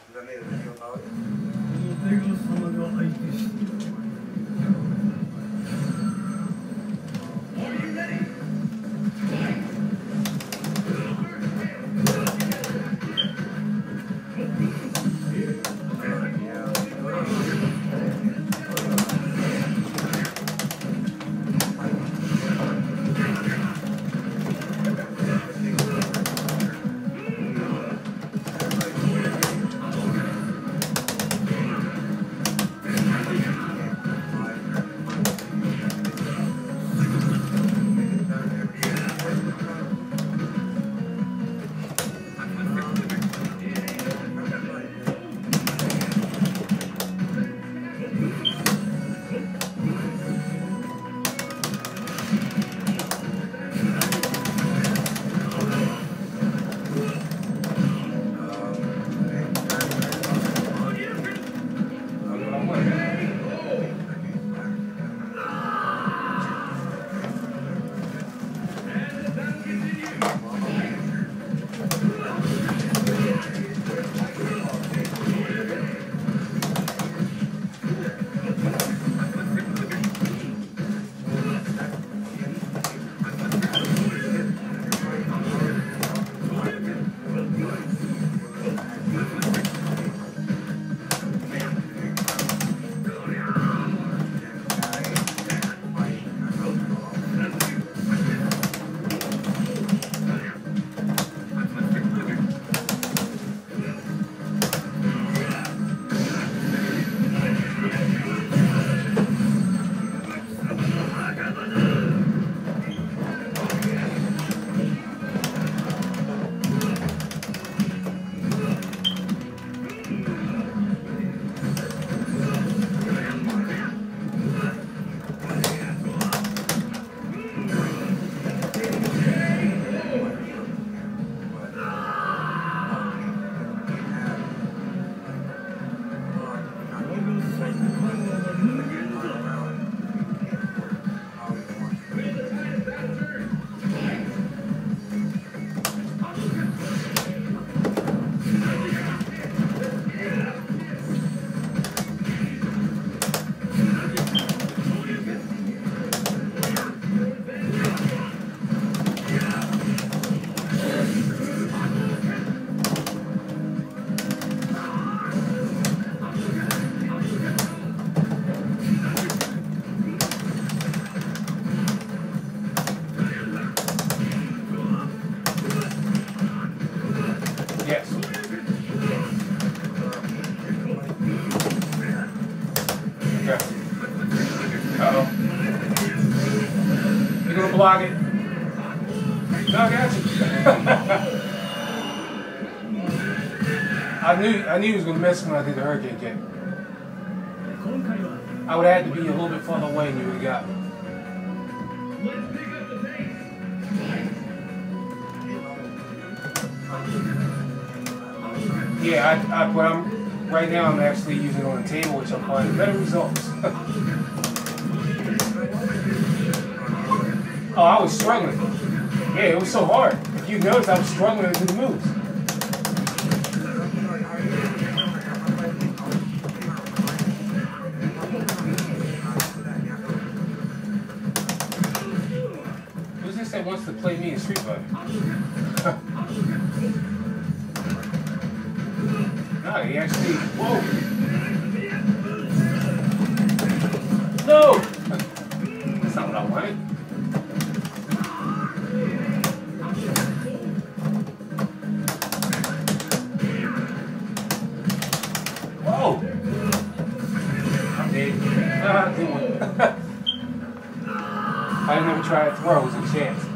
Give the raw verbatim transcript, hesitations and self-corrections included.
Block it. No, I got you. I knew I knew he was gonna mess when I did the hurricane kick. I would have had to be a little bit further away and you would have got me. Yeah, I, I but I'm right now I'm actually using it on the table, which I'm finding better results. Oh, I was struggling. Yeah, it was so hard. If you noticed, I was struggling to do the moves. Who's this that wants to play me in Street Fighter? No, he actually... Whoa! No! That's not what I wanted. I didn't ever try to throw, it was a chance.